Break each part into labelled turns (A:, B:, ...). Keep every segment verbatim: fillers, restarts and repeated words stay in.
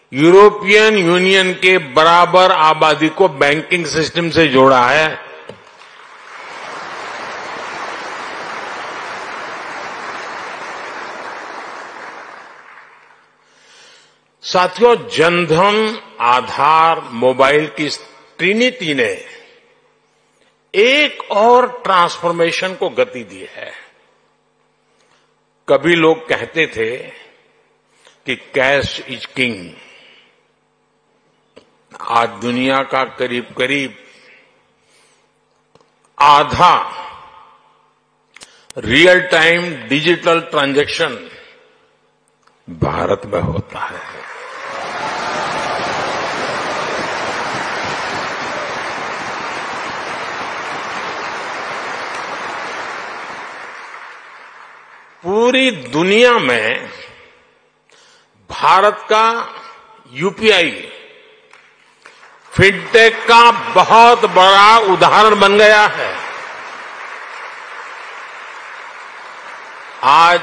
A: European union के बराबर आबादी को बैंकिंग सिस्टम से जोड़ा है। साथियों, जनधन, आधार, मोबाइल की ट्रिनिटी ने एक और ट्रांसफॉर्मेशन को गति दी है। कभी लोग कहते थे कि कैश इज किंग। आज दुनिया का करीब करीब आधा real time digital transaction Bharat में होता है। पूरी दुनिया में भारत का यूपीआई फिनटेक का बहुत बड़ा उदाहरण बन गया है। आज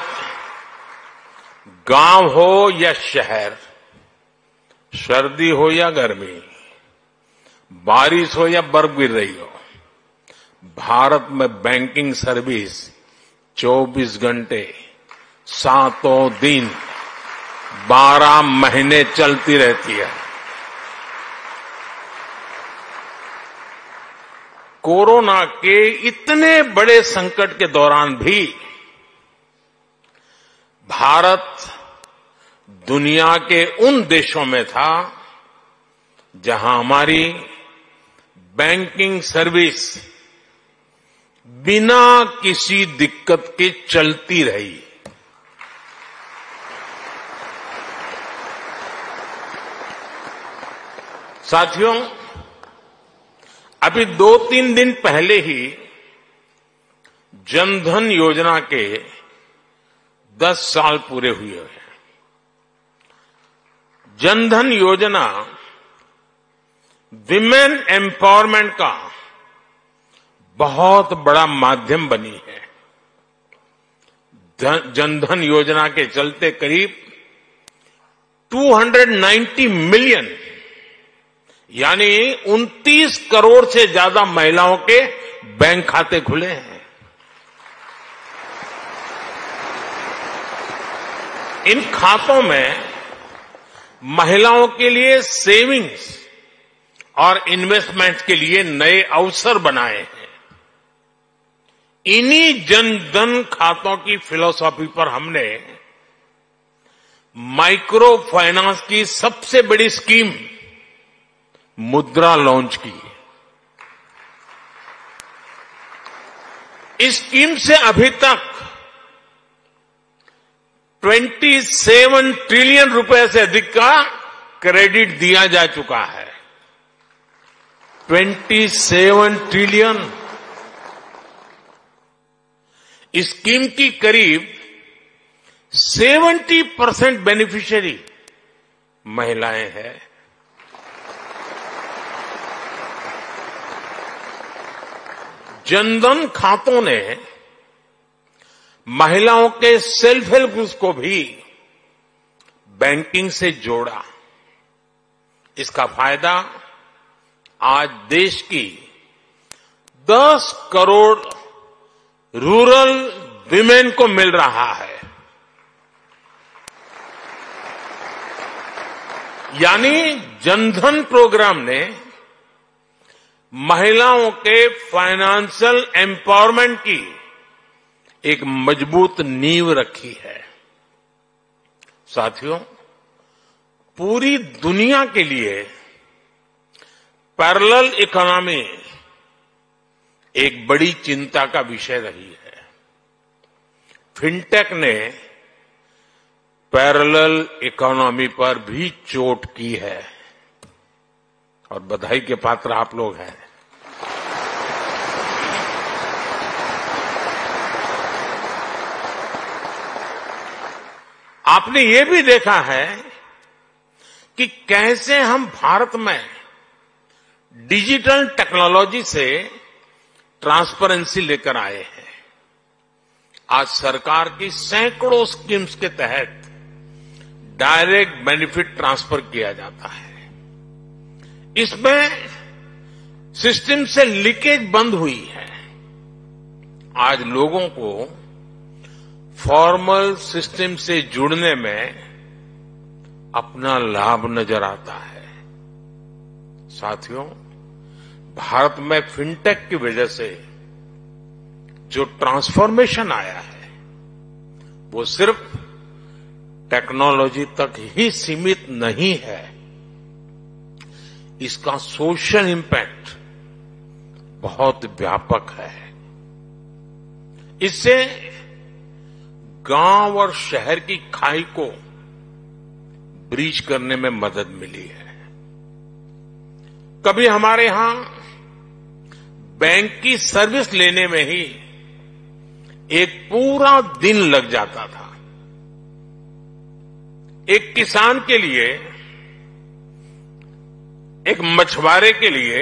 A: गांव हो या शहर, सर्दी हो या गर्मी, बारिश हो या बर्फ गिर रही हो, भारत में बैंकिंग सर्विस चौबीस घंटे, सातों दिन, बारह महीने चलती रहती है। कोरोना के इतने बड़े संकट के दौरान भी भारत दुनिया के उन देशों में था जहां हमारी बैंकिंग सर्विस बिना किसी दिक्कत के चलती रही। साथियों, अभी दो तीन दिन पहले ही जनधन योजना के दस साल पूरे हुए हैं। जनधन योजना विमेन एम्पावरमेंट का बहुत बड़ा माध्यम बनी है। जनधन योजना के चलते करीब दो सौ नब्बे मिलियन यानी उनतीस करोड़ से ज्यादा महिलाओं के बैंक खाते खुले हैं। इन खातों में महिलाओं के लिए सेविंग्स और इन्वेस्टमेंट के लिए नए अवसर बनाए हैं। इन्हीं जनधन खातों की फिलॉसफी पर हमने माइक्रो फाइनेंस की सबसे बड़ी स्कीम मुद्रा लॉन्च की। इस स्कीम से अभी तक सत्ताईस ट्रिलियन रुपए से अधिक का क्रेडिट दिया जा चुका है। सत्ताईस ट्रिलियन। इस स्कीम की करीब सत्तर परसेंट बेनिफिशियरी महिलाएं हैं। जनधन खातों ने महिलाओं के सेल्फ हेल्प ग्रुप्स को भी बैंकिंग से जोड़ा। इसका फायदा आज देश की दस करोड़ रूरल विमेन को मिल रहा है। यानी जनधन प्रोग्राम ने महिलाओं के फाइनेंशियल एम्पावरमेंट की एक मजबूत नींव रखी है। साथियों, पूरी दुनिया के लिए पैरेलल इकोनॉमी एक बड़ी चिंता का विषय रही है। फिनटेक ने पैरेलल इकोनॉमी पर भी चोट की है और बधाई के पात्र आप लोग हैं। आपने ये भी देखा है कि कैसे हम भारत में डिजिटल टेक्नोलॉजी से ट्रांसपेरेंसी लेकर आए हैं। आज सरकार की सैकड़ों स्कीम्स के तहत डायरेक्ट बेनिफिट ट्रांसफर किया जाता है। इसमें सिस्टम से लीकेज बंद हुई है। आज लोगों को फॉर्मल सिस्टम से जुड़ने में अपना लाभ नजर आता है। साथियों, भारत में फिनटेक की वजह से जो ट्रांसफॉर्मेशन आया है वो सिर्फ टेक्नोलॉजी तक ही सीमित नहीं है। इसका सोशल इंपैक्ट बहुत व्यापक है। इससे गांव और शहर की खाई को ब्रीच करने में मदद मिली है। कभी हमारे यहां बैंक की सर्विस लेने में ही एक पूरा दिन लग जाता था। एक किसान के लिए, एक मछुआरे के लिए,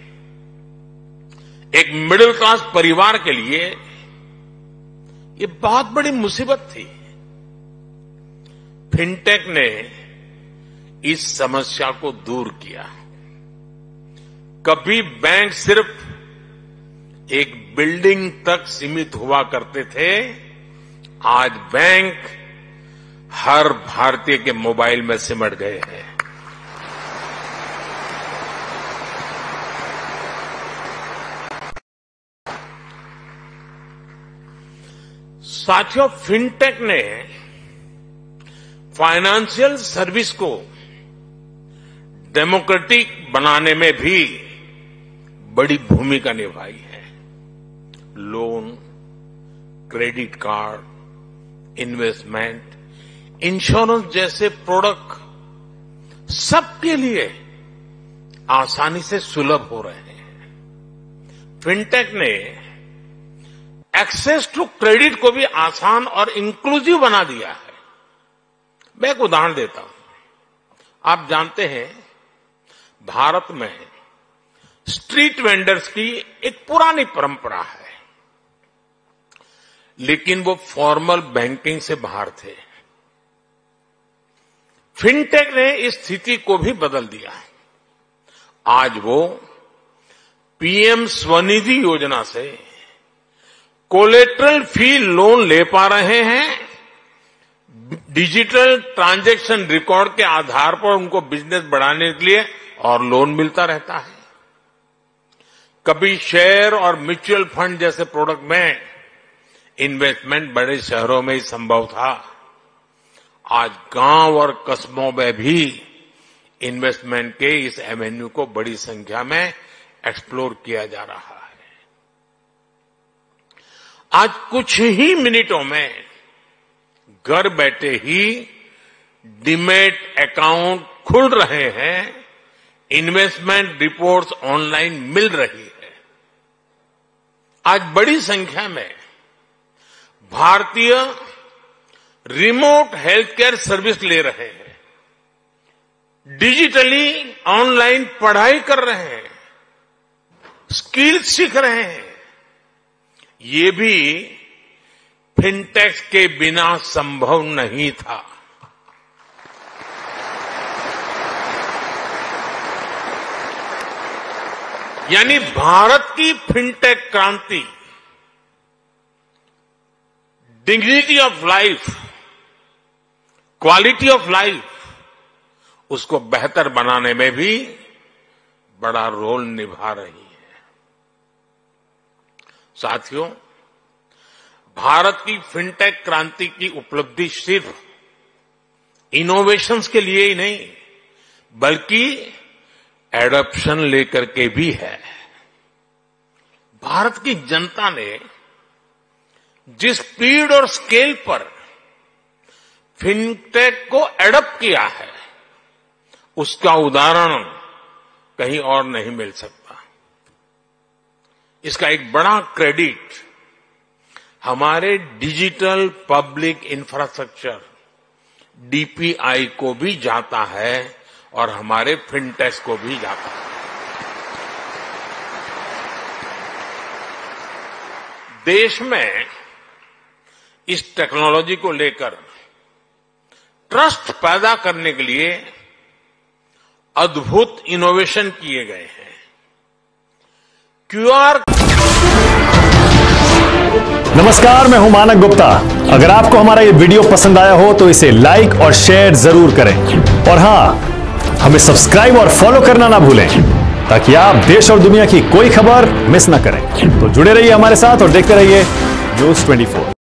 A: एक मिडिल क्लास परिवार के लिए ये बहुत बड़ी मुसीबत थी। फिनटेक ने इस समस्या को दूर किया। कभी बैंक सिर्फ एक बिल्डिंग तक सीमित हुआ करते थे, आज बैंक हर भारतीय के मोबाइल में सिमट गए हैं। साथियों, फिनटेक ने फाइनेंशियल सर्विस को डेमोक्रेटिक बनाने में भी बड़ी भूमिका निभाई है। Loan, credit card, investment, insurance जैसे प्रोडक्ट सबके लिए आसानी से सुलभ हो रहे हैं। फिनटेक ने एक्सेस टू क्रेडिट को भी आसान और इंक्लूसिव बना दिया है। मैं एक उदाहरण देता हूं। आप जानते हैं, भारत में स्ट्रीट वेंडर्स की एक पुरानी परंपरा है, लेकिन वो फॉर्मल बैंकिंग से बाहर थे। फिनटेक ने इस स्थिति को भी बदल दिया। आज वो पीएम स्वनिधि योजना से कोलेटरल फ्री लोन ले पा रहे हैं। डिजिटल ट्रांजैक्शन रिकॉर्ड के आधार पर उनको बिजनेस बढ़ाने के लिए और लोन मिलता रहता है। कभी शेयर और म्यूचुअल फंड जैसे प्रोडक्ट में इन्वेस्टमेंट बड़े शहरों में ही संभव था। आज गांव और कस्बों में भी इन्वेस्टमेंट के इस एवेन्यू को बड़ी संख्या में एक्सप्लोर किया जा रहा है। आज कुछ ही मिनटों में घर बैठे ही डीमैट अकाउंट खुल रहे हैं, इन्वेस्टमेंट रिपोर्ट्स ऑनलाइन मिल रही है। आज बड़ी संख्या में भारतीय रिमोट हेल्थ केयर सर्विस ले रहे हैं, डिजिटली ऑनलाइन पढ़ाई कर रहे हैं, स्किल सीख रहे हैं। ये भी फिनटेक के बिना संभव नहीं था। यानी भारत की फिनटेक क्रांति dignity of life, quality of life उसको बेहतर बनाने में भी बड़ा रोल निभा रही है। साथियों, भारत की फिनटेक क्रांति की उपलब्धि सिर्फ इनोवेशंस के लिए ही नहीं, बल्कि एडॉप्शन लेकर के भी है। भारत की जनता ने जिस स्पीड और स्केल पर फिनटेक को एडॉप्ट किया है, उसका उदाहरण कहीं और नहीं मिल सकता। इसका एक बड़ा क्रेडिट हमारे डिजिटल पब्लिक इंफ्रास्ट्रक्चर डीपीआई को भी जाता है और हमारे फिनटेक को भी जाता है। देश में इस टेक्नोलॉजी को लेकर ट्रस्ट पैदा करने के लिए अद्भुत इनोवेशन किए गए हैं। क्यूआर
B: नमस्कार, मैं हूं मानक गुप्ता। अगर आपको हमारा ये वीडियो पसंद आया हो तो इसे लाइक और शेयर जरूर करें, और हां, हमें सब्सक्राइब और फॉलो करना ना भूलें ताकि आप देश और दुनिया की कोई खबर मिस ना करें। तो जुड़े रहिए हमारे साथ और देखते रहिए न्यूज़ चौबीस।